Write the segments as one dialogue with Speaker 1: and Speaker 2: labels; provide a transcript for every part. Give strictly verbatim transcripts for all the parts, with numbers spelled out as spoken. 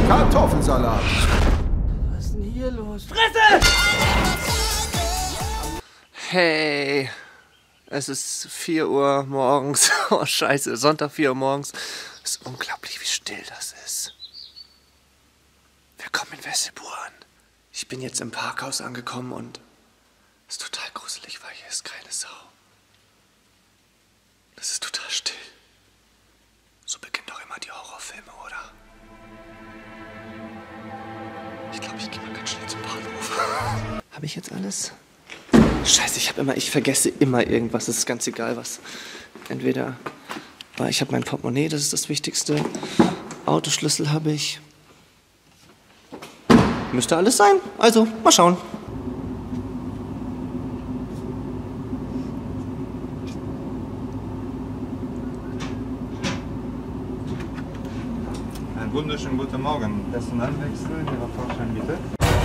Speaker 1: Kartoffelsalat.
Speaker 2: Was ist denn hier los? Fresse! Hey, es ist vier Uhr morgens. Oh scheiße, Sonntag vier Uhr morgens. Es ist unglaublich, wie still das ist. Willkommen in Wesselburen. Ich bin jetzt im Parkhaus angekommen und es ist total gruselig, weil hier ist keine Sau. Es ist total still. So beginnen doch immer die Horrorfilme, oder? Ich glaube, ich gehe mal ganz schnell zum Bahnhof. Habe ich jetzt alles? Scheiße, ich habe immer, ich vergesse immer irgendwas. Es ist ganz egal, was. Entweder, weil ich habe mein Portemonnaie, das ist das Wichtigste. Autoschlüssel habe ich. Müsste alles sein. Also, mal schauen.
Speaker 3: Einen wunderschönen guten Morgen. Personalwechsel, Ihre Vorschein bitte.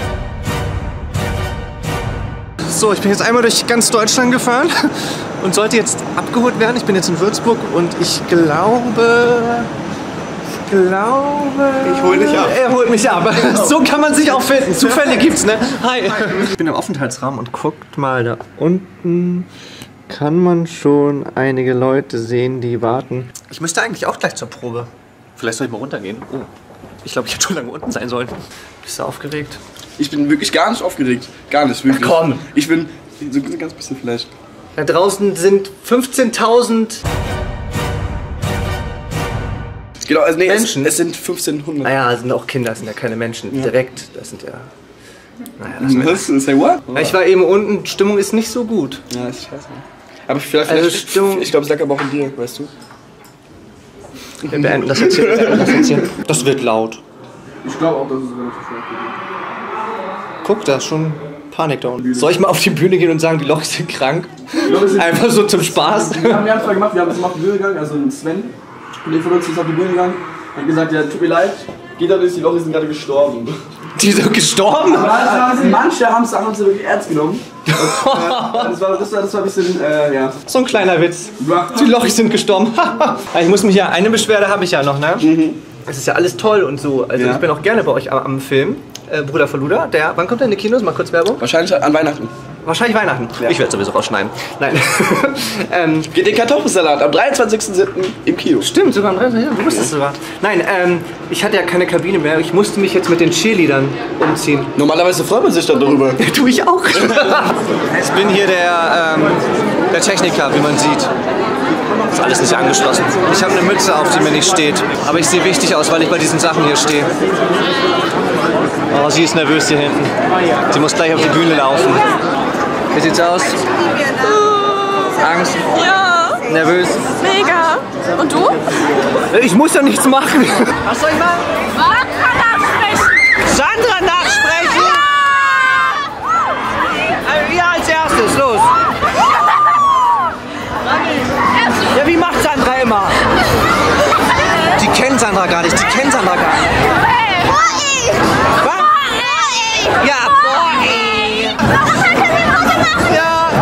Speaker 2: So, ich bin jetzt einmal durch ganz Deutschland gefahren und sollte jetzt abgeholt werden. Ich bin jetzt in Würzburg und ich glaube... Ich glaube...
Speaker 3: Ich hol dich ab.
Speaker 2: Er holt mich ab. So kann man sich auch finden. Zufälle gibt's, ne? Hi. Ich bin im Aufenthaltsraum und guckt mal, da unten kann man schon einige Leute sehen, die warten. Ich müsste eigentlich auch gleich zur Probe. Vielleicht soll ich mal runtergehen. Oh, ich glaube, ich hätte schon lange unten sein sollen. Bist du aufgeregt?
Speaker 4: Ich bin wirklich gar nicht aufgeregt. Gar nicht, wirklich.
Speaker 2: Ach, komm!
Speaker 4: Ich bin so ein ganz bisschen vielleicht.
Speaker 2: Da draußen sind fünfzehntausend
Speaker 4: Genau, also nee,
Speaker 2: Menschen.
Speaker 4: Es, es sind fünfzehnhundert.
Speaker 2: Naja, es sind auch Kinder, das sind ja keine Menschen. Ja. Direkt, das sind ja... Naja,
Speaker 4: das ist say what?
Speaker 2: Ich war eben unten, Stimmung ist nicht so gut.
Speaker 4: Ja, ist scheiße. Aber vielleicht,
Speaker 2: also
Speaker 4: vielleicht
Speaker 2: Stimmung,
Speaker 4: ich glaube, es lag aber auch in dir, weißt du?
Speaker 2: Wir beenden das jetzt hier. Wir beenden das jetzt hier. Das wird laut.
Speaker 4: Ich glaube auch, dass es relativ laut wird.
Speaker 2: Guck, da ist schon Panik da unten. Soll ich mal auf die Bühne gehen und sagen, die Leute sind krank? Einfach so zum Spaß.
Speaker 4: Wir haben die Anfrage gemacht, wir haben jetzt mal auf die Bühne gegangen, also Sven, der von uns ist auf die Bühne gegangen, hat gesagt, ja, tut mir leid, geht da durch, die Leute sind gerade gestorben.
Speaker 2: Die sind gestorben?
Speaker 4: Ja, manche haben es haben sie wirklich ernst genommen. Das war, das war, das war ein bisschen, äh, ja.
Speaker 2: So ein kleiner Witz. Die Lochis sind gestorben. Ich muss mich ja, eine Beschwerde habe ich ja noch, ne? Mhm. Es ist ja alles toll und so. Also ja. Ich bin auch gerne bei euch am, am Film. Äh, Bruder Verluder, der, wann kommt der in die Kinos? Mal kurz Werbung.
Speaker 4: Wahrscheinlich an Weihnachten.
Speaker 2: Wahrscheinlich Weihnachten. Ja. Ich werde sowieso rausschneiden. Nein. ähm,
Speaker 4: Geht den Kartoffelsalat am dreiundzwanzigsten siebten im Kino.
Speaker 2: Stimmt, sogar am dreiundzwanzigsten Du wusstest sogar. Nein, ähm, ich hatte ja keine Kabine mehr. Ich musste mich jetzt mit den Cheerleadern umziehen.
Speaker 4: Normalerweise freut man sich dann darüber.
Speaker 2: Tue ich auch. Ich bin hier der, ähm, der Techniker, wie man sieht. Ist alles nicht angeschlossen. Ich habe eine Mütze auf, die mir nicht steht. Aber ich sehe wichtig aus, weil ich bei diesen Sachen hier stehe. Oh, sie ist nervös hier hinten. Sie muss gleich auf die Bühne laufen. Wie sieht's aus? Angst?
Speaker 5: Ja.
Speaker 2: Nervös?
Speaker 5: Mega. Und du?
Speaker 2: Ich muss ja nichts machen. Was soll ich machen?
Speaker 5: Sandra nachsprechen.
Speaker 2: Sandra nachsprechen? Ja, ja als erstes, los. Ja, wie macht Sandra immer? Die kennt Sandra gar nicht, die kennt Sandra gar nicht. Was? Ja, boah, ey. Ja.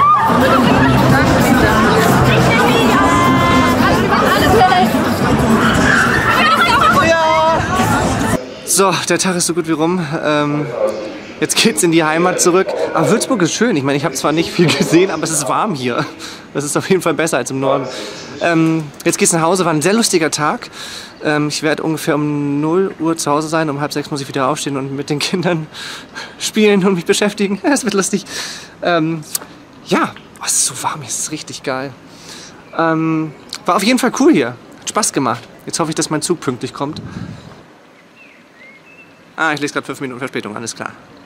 Speaker 2: Ja. So, der Tag ist so gut wie rum. Ähm, jetzt geht's in die Heimat zurück. Aber Würzburg ist schön. Ich meine, ich habe zwar nicht viel gesehen, aber es ist warm hier. Das ist auf jeden Fall besser als im Norden. Ähm, jetzt geht's nach Hause. War ein sehr lustiger Tag. Ähm, ich werde ungefähr um null Uhr zu Hause sein. Um halb sechs muss ich wieder aufstehen und mit den Kindern spielen und mich beschäftigen. Es wird lustig. Ähm, ja, oh, es ist so warm. Es ist richtig geil. Ähm, war auf jeden Fall cool hier. Hat Spaß gemacht. Jetzt hoffe ich, dass mein Zug pünktlich kommt. Ah, ich lese gerade fünf Minuten Verspätung. Alles klar.